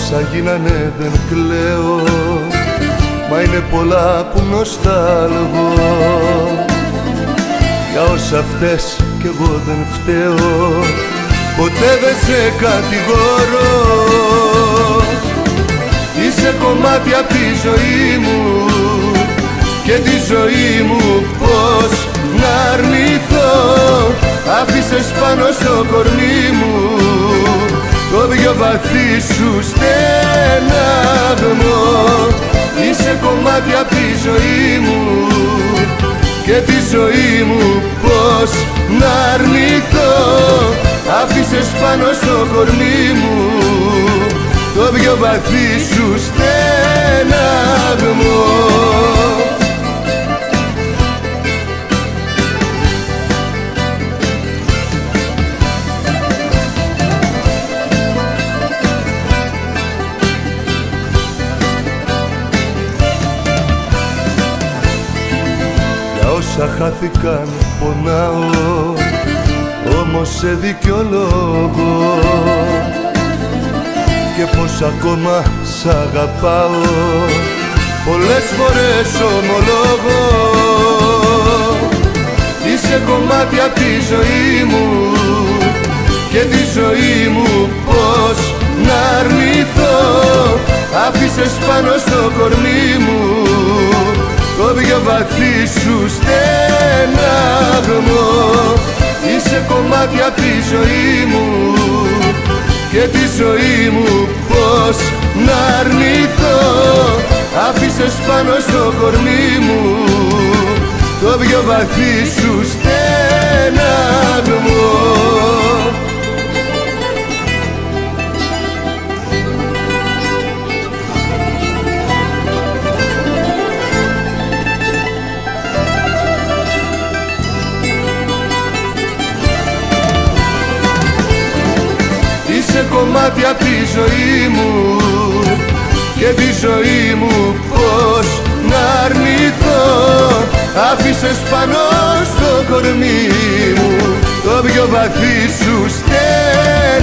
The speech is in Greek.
όσα γίνανε δεν κλαίω, μα είναι πολλά που νοσταλγώ. Για όσα φταίς κι εγώ δεν φταίω, ποτέ δεν σε κατηγορώ. Είσαι κομμάτι απ' τη ζωή μου και τη ζωή μου πώς να αρνηθώ. Άφησες πάνω στο κορμί μου το πιο βαθύ σου στεναγμό. Είσαι κομμάτι απ' τη ζωή μου και τη ζωή μου πώς να αρνηθώ. Άφησες πάνω στο κορμί μου το πιο βαθύ σου στεναγμό. Όσα χάθηκαν πονάω, όμως σε δικαιολόγω. Και πως ακόμα σ' αγαπάω, πολλές φορές ομολόγω. Είσαι κομμάτι απ' τη ζωή μου και τη ζωή μου πώς να αρνηθώ. Άφησες πάνω στο κορμί μου το πιο βαθύ σου στεναγμό. Είσαι κομμάτι απ' τη ζωή μου και τη ζωή μου πώς να αρνηθώ. Άφησες πάνω στο κορμί μου το πιο βαθύ σου στεναγμό. Είσαι κομμάτι απ' τη ζωή μου και τη ζωή μου πώς να αρνηθώ. Άφησες πάνω στο κορμί μου το πιο βαθύ σου στεναγμό.